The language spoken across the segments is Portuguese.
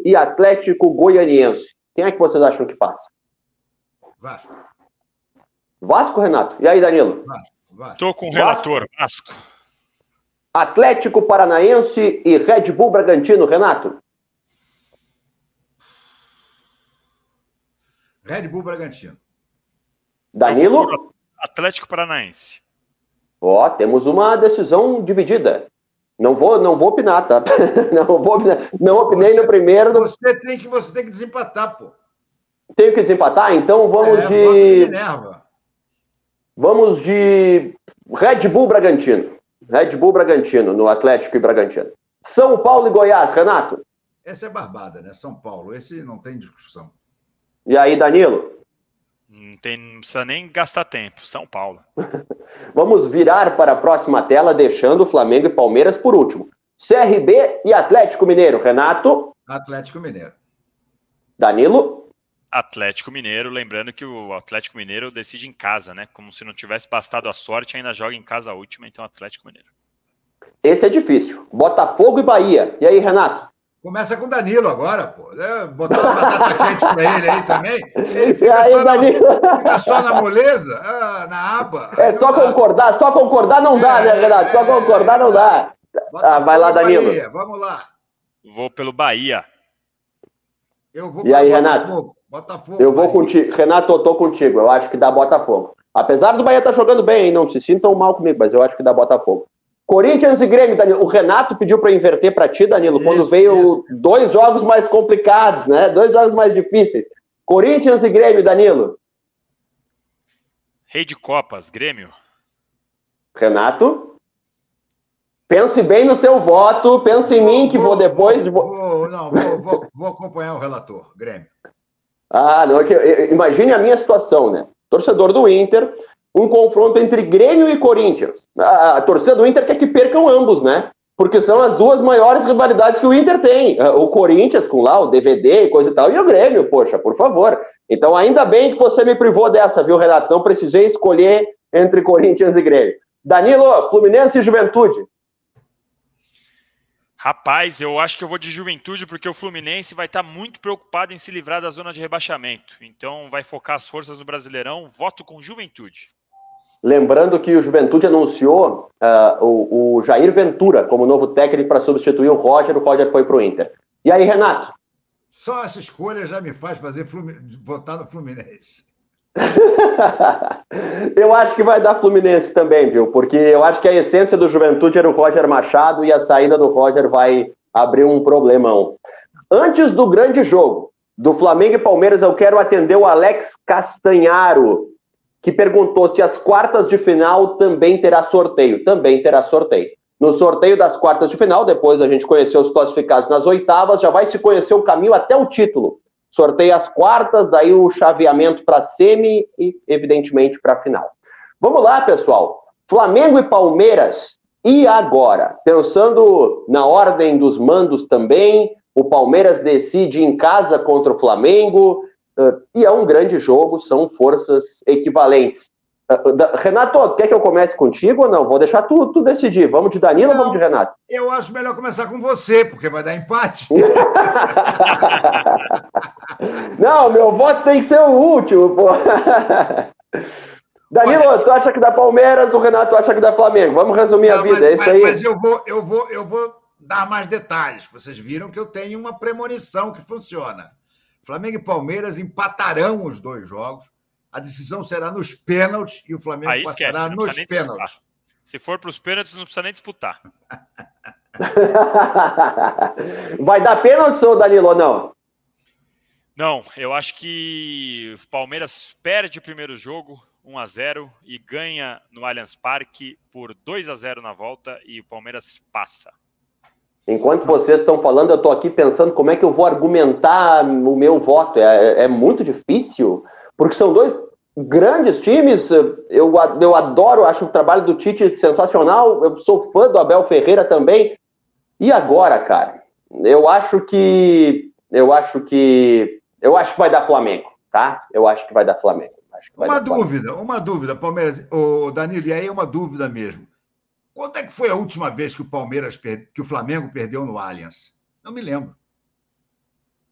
e Atlético Goianiense. Quem é que vocês acham que passa? Vasco. Vasco, Renato? E aí, Danilo? Vasco. Tô com o relator, Vasco. Atlético Paranaense e Red Bull Bragantino, Renato? Red Bull Bragantino. Danilo? Atlético Paranaense. Ó, temos uma decisão dividida. Não vou opinar, tá? Não opinei no primeiro. Você tem que desempatar, pô. Tenho que desempatar? Então vamos de Red Bull Bragantino. Red Bull Bragantino, no Atlético e Bragantino. São Paulo e Goiás, Renato? Essa é barbada, né? São Paulo. Esse não tem discussão. E aí, Danilo? Não precisa nem gastar tempo. São Paulo. Vamos virar para a próxima tela, deixando Flamengo e Palmeiras por último. CRB e Atlético Mineiro. Renato? Atlético Mineiro. Danilo? Atlético Mineiro. Lembrando que o Atlético Mineiro decide em casa, né? Como se não tivesse bastado a sorte, ainda joga em casa a última, então Atlético Mineiro. Esse é difícil. Botafogo e Bahia. E aí, Renato? Começa com o Danilo agora, pô. Botar uma batata quente pra ele aí também. Ele fica, fica só na moleza, na aba. Só concordar não dá, né, Renato? Só concordar não dá. Vai lá, Danilo. Bahia, vamos lá. Vou pelo Bahia. Eu vou e aí, Renato? Botafogo. Eu vou contigo. Renato, eu tô contigo. Eu acho que dá Botafogo. Apesar do Bahia estar jogando bem, hein? Não se sintam mal comigo, mas eu acho que dá Botafogo. Corinthians e Grêmio, Danilo. O Renato pediu para inverter para ti, Danilo, quando veio dois jogos mais complicados, né? 2 jogos mais difíceis. Corinthians e Grêmio, Danilo. Rei de Copas, Grêmio. Renato? Pense bem no seu voto, pense em mim, que vou depois... Vou acompanhar o relator, Grêmio. Não, imagine a minha situação, né? Torcedor do Inter... Um confronto entre Grêmio e Corinthians. A torcida do Inter quer que percam ambos, né? Porque são as duas maiores rivalidades que o Inter tem. O Corinthians, com lá o DVD e coisa e tal, e o Grêmio, poxa, por favor. Então, ainda bem que você me privou dessa, viu, Renato? Não precisei escolher entre Corinthians e Grêmio. Danilo, Fluminense e Juventude. Rapaz, eu acho que eu vou de Juventude, porque o Fluminense vai estar muito preocupado em se livrar da zona de rebaixamento. Então, vai focar as forças no Brasileirão. Voto com Juventude. Lembrando que o Juventude anunciou o Jair Ventura como novo técnico para substituir o Roger foi para o Inter. E aí, Renato? Só essa escolha já me faz votar no Fluminense. Eu acho que vai dar Fluminense também, viu? Porque eu acho que a essência do Juventude era o Roger Machado e a saída do Roger vai abrir um problemão. Antes do grande jogo do Flamengo e Palmeiras, eu quero atender o Alex Castanharo, que perguntou se as quartas de final também terá sorteio. Também terá sorteio. No sorteio das quartas de final, depois a gente conheceu os classificados nas oitavas, já vai se conhecer o caminho até o título. Sorteio as quartas, daí o chaveamento para semi e, evidentemente, para a final. Vamos lá, pessoal. Flamengo e Palmeiras. E agora? Pensando na ordem dos mandos também, o Palmeiras decide em casa contra o Flamengo, e é um grande jogo, são forças equivalentes. Renato, quer que eu comece contigo ou não? Vou deixar tu decidir. Vamos de Danilo ou vamos de Renato? Eu acho melhor começar com você, porque vai dar empate. Não, meu voto tem que ser o último, pô. Danilo, tu acha que dá Palmeiras, o Renato acha que dá Flamengo. Vamos resumir a vida, é isso aí. Mas eu vou dar mais detalhes. Vocês viram que eu tenho uma premonição que funciona. Flamengo e Palmeiras empatarão os 2 jogos. A decisão será nos pênaltis e o Flamengo passará nos pênaltis. Se for para os pênaltis, não precisa nem disputar. Vai dar pênaltis, ou Danilo, ou não? Não, eu acho que o Palmeiras perde o primeiro jogo, 1-0, e ganha no Allianz Parque por 2-0 na volta, e o Palmeiras passa. Enquanto vocês estão falando, eu estou aqui pensando como é que eu vou argumentar o meu voto. É muito difícil, porque são 2 grandes times. Eu adoro, acho o trabalho do Tite sensacional. Eu sou fã do Abel Ferreira também. E agora, cara? Eu acho que vai dar Flamengo, tá? Eu acho que vai dar Flamengo. Uma dúvida, Palmeiras, o Danilo, e aí é uma dúvida mesmo. Quando é que foi a última vez que o Flamengo perdeu no Allianz? Não me lembro.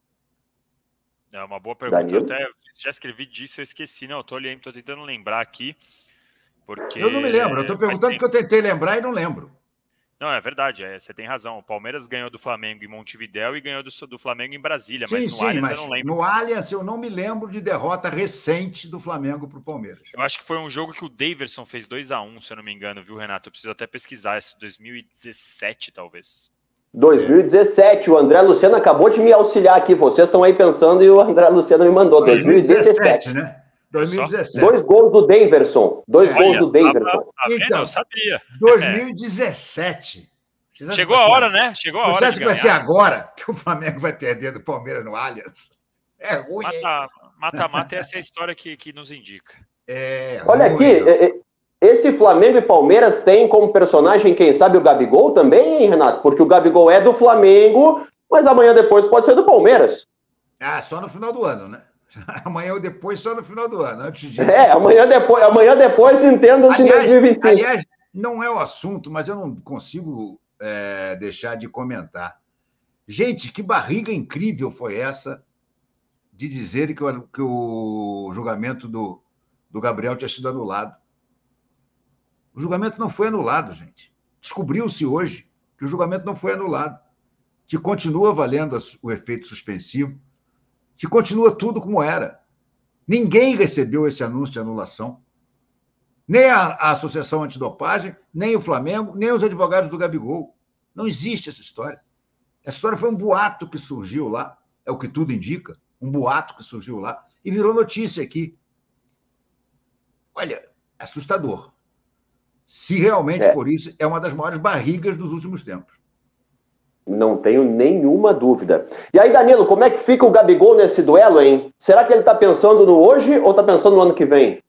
É uma boa pergunta. Danilo? Eu até já escrevi disso, eu esqueci. Não, eu tô tentando lembrar aqui, porque Eu não me lembro, eu estou perguntando porque eu tentei lembrar e não lembro. Não, é verdade, você tem razão. O Palmeiras ganhou do Flamengo em Montevidéu e ganhou do Flamengo em Brasília, Sim, mas no Allianz eu mas não lembro. no Allianz eu não me lembro de derrota recente do Flamengo para o Palmeiras. Eu acho que foi um jogo que o Daverson fez 2-1, se eu não me engano, viu, Renato? Eu preciso até pesquisar, esse 2017, talvez. 2017, o André Luciano acabou de me auxiliar aqui. Vocês estão aí pensando e o André Luciano me mandou. 2017, né? 2017. 2 gols do Daverson. 2 gols do Daverson. Tá vendo? Então, eu sabia. 2017. Chegou a hora, né? Chegou a hora. Você acha que vai ser agora que o Flamengo vai perder do Palmeiras no Allianz? É ruim. Mata-mata, essa é a história que nos indica. Olha aqui, esse Flamengo e Palmeiras tem como personagem, quem sabe, o Gabigol também, hein, Renato? Porque o Gabigol é do Flamengo, mas amanhã depois pode ser do Palmeiras. Só no final do ano, né? Amanhã ou depois, só no final do ano. Antes disso. Amanhã depois entenda-se em 2025. Aliás, não é o assunto, mas eu não consigo deixar de comentar. Gente, que barriga incrível foi essa de dizer que o julgamento do Gabriel tinha sido anulado. O julgamento não foi anulado, gente. Descobriu-se hoje que o julgamento não foi anulado, que continua valendo o efeito suspensivo, que continua tudo como era. Ninguém recebeu esse anúncio de anulação. Nem a Associação Antidopagem, nem o Flamengo, nem os advogados do Gabigol. Não existe essa história. Essa história foi um boato que surgiu lá, é o que tudo indica, um boato que surgiu lá e virou notícia aqui. Olha, assustador. Se realmente for isso, é uma das maiores barrigas dos últimos tempos. Não tenho nenhuma dúvida. E aí, Danilo, como é que fica o Gabigol nesse duelo, hein? Será que ele está pensando no hoje ou está pensando no ano que vem?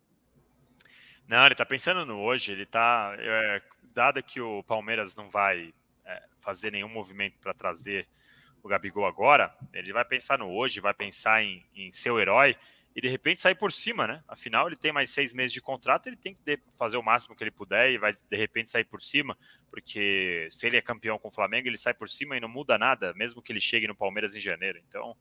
Não, ele está pensando no hoje. Ele está... dado que o Palmeiras não vai fazer nenhum movimento para trazer o Gabigol agora, ele vai pensar no hoje, vai pensar em ser o herói e de repente sair por cima, né? Afinal, ele tem mais 6 meses de contrato, ele tem que fazer o máximo que ele puder e vai de repente sair por cima, porque se ele é campeão com o Flamengo, ele sai por cima e não muda nada, mesmo que ele chegue no Palmeiras em janeiro. Então,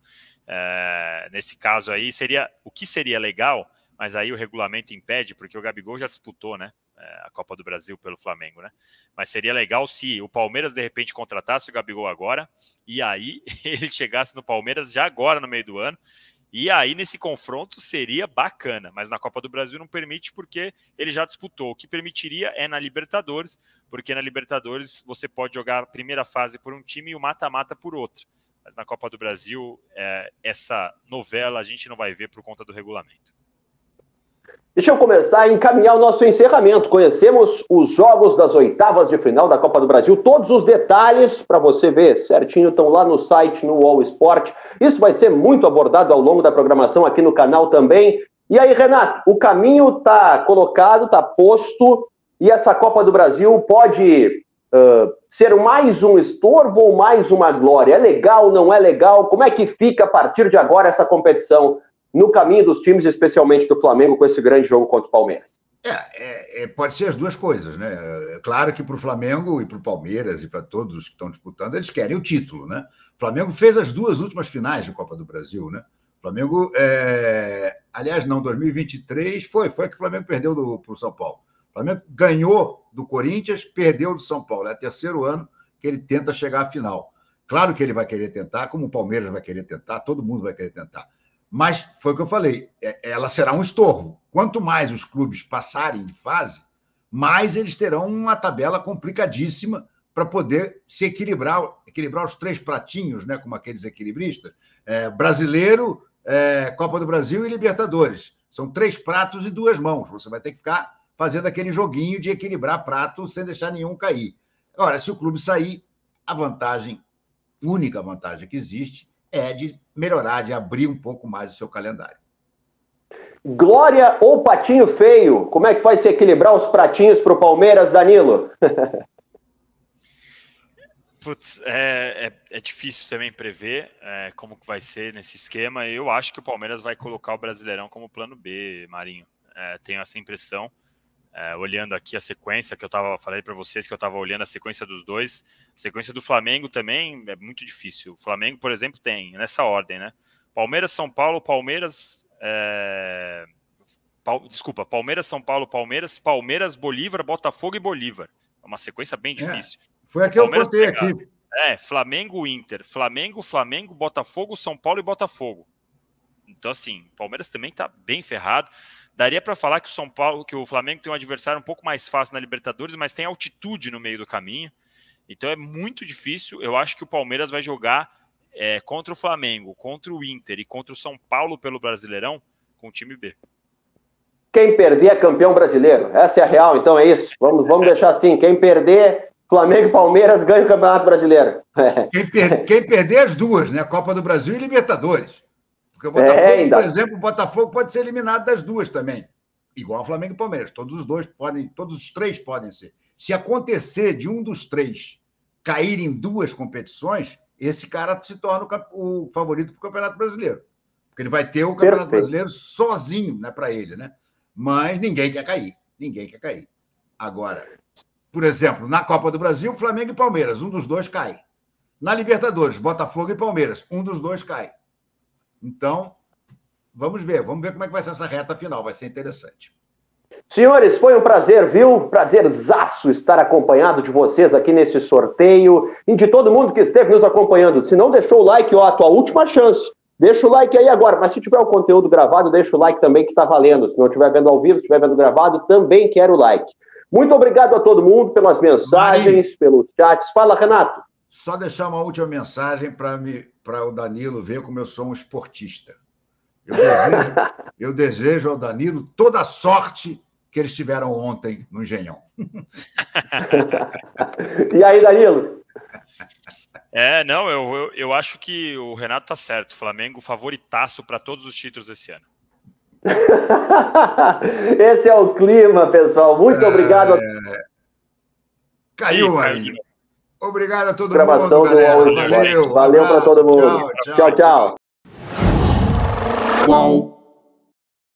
nesse caso aí, o que seria legal, mas aí o regulamento impede, porque o Gabigol já disputou, né? A Copa do Brasil pelo Flamengo, né? Mas seria legal se o Palmeiras de repente contratasse o Gabigol agora e aí ele chegasse no Palmeiras já agora no meio do ano. E aí, nesse confronto, seria bacana. Mas na Copa do Brasil não permite porque ele já disputou. O que permitiria é na Libertadores, porque na Libertadores você pode jogar a primeira fase por um time e o mata-mata por outro. Mas na Copa do Brasil, essa novela a gente não vai ver por conta do regulamento. Deixa eu começar a encaminhar o nosso encerramento. Conhecemos os jogos das oitavas de final da Copa do Brasil. Todos os detalhes, para você ver certinho, estão lá no site, no All Sport. Isso vai ser muito abordado ao longo da programação aqui no canal também. E aí, Renato, o caminho está colocado, está posto, e essa Copa do Brasil pode ser mais um estorvo ou mais uma glória? É legal, não é legal? Como é que fica a partir de agora essa competição no caminho dos times, especialmente do Flamengo, com esse grande jogo contra o Palmeiras? Pode ser as duas coisas, né? Claro que para o Flamengo e para o Palmeiras e para todos os que estão disputando, eles querem o título, né? O Flamengo fez as 2 últimas finais de Copa do Brasil, né? O Flamengo, aliás, não, 2023 foi que o Flamengo perdeu para o São Paulo. O Flamengo ganhou do Corinthians, perdeu do São Paulo. É o 3º ano que ele tenta chegar à final. Claro que ele vai querer tentar, como o Palmeiras vai querer tentar, todo mundo vai querer tentar. Mas foi o que eu falei, ela será um estorvo. Quanto mais os clubes passarem de fase, mais eles terão uma tabela complicadíssima para poder se equilibrar os 3 pratinhos, né, como aqueles equilibristas, brasileiro, Copa do Brasil e Libertadores. São 3 pratos e 2 mãos. Você vai ter que ficar fazendo aquele joguinho de equilibrar prato sem deixar nenhum cair. Agora, se o clube sair, a única vantagem que existe é de melhorar, de abrir um pouco mais o seu calendário. Glória ou patinho feio? Como é que vai se equilibrar os pratinhos para o Palmeiras, Danilo? Putz, é difícil também prever como que vai ser nesse esquema. Eu acho que o Palmeiras vai colocar o Brasileirão como plano B, Marinho. Tenho essa impressão. Olhando aqui a sequência que falei para vocês que eu estava olhando a sequência dos dois, a sequência do Flamengo também é muito difícil. O Flamengo, por exemplo, tem nessa ordem, né? Palmeiras, São Paulo, Palmeiras... Palmeiras, São Paulo, Palmeiras, Palmeiras, Bolívar, Botafogo e Bolívar. É uma sequência bem difícil. Foi a que eu botei aqui. Flamengo, Inter, Flamengo, Botafogo, São Paulo e Botafogo. Então, assim, o Palmeiras também está bem ferrado. Daria para falar que o Flamengo tem um adversário um pouco mais fácil na Libertadores, mas tem altitude no meio do caminho. Então é muito difícil. Eu acho que o Palmeiras vai jogar contra o Flamengo, contra o Inter e contra o São Paulo pelo Brasileirão com o time B. Quem perder é campeão brasileiro. Essa é a real, então é isso. Vamos deixar assim. Quem perder, Flamengo e Palmeiras ganham o Campeonato Brasileiro. Quem perder as duas, né? Copa do Brasil e Libertadores. Porque o Botafogo, por exemplo, o Botafogo pode ser eliminado das duas também. Igual o Flamengo e Palmeiras. Todos os três podem ser. Se acontecer de um dos três cair em duas competições, esse cara se torna o favorito para o Campeonato Brasileiro. Porque ele vai ter o Campeonato Brasileiro sozinho, né, para ele, né? Mas ninguém quer cair. Ninguém quer cair. Agora, por exemplo, na Copa do Brasil, Flamengo e Palmeiras, um dos dois cai. Na Libertadores, Botafogo e Palmeiras, um dos dois cai. Então, vamos ver como é que vai ser essa reta final, vai ser interessante. Senhores, foi um prazer, viu? Prazerzaço estar acompanhado de vocês aqui nesse sorteio e de todo mundo que esteve nos acompanhando. Se não deixou o like, a tua última chance. Deixa o like aí agora, mas se tiver o conteúdo gravado, deixa o like também que tá valendo. Se não estiver vendo ao vivo, se estiver vendo gravado, também quero o like. Muito obrigado a todo mundo pelas mensagens, pelos chats. Fala, Renato. Só deixar uma última mensagem para o Danilo ver como eu sou um esportista. Eu desejo ao Danilo toda a sorte que eles tiveram ontem no Engenhão. E aí, Danilo? Eu acho que o Renato tá certo. Flamengo favoritaço para todos os títulos esse ano. Esse é o clima, pessoal. Muito obrigado. Caiu, Marinho. Obrigado a todo mundo, galera. Valeu para todo mundo. Tchau. Tchau.